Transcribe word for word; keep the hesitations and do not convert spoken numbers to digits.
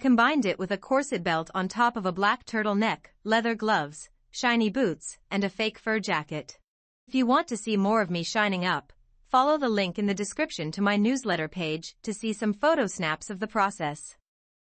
Combined it with a corset belt on top of a black turtleneck, leather gloves, shiny boots, and a fake fur jacket. If you want to see more of me shining up, follow the link in the description to my newsletter page to see some photo snaps of the process.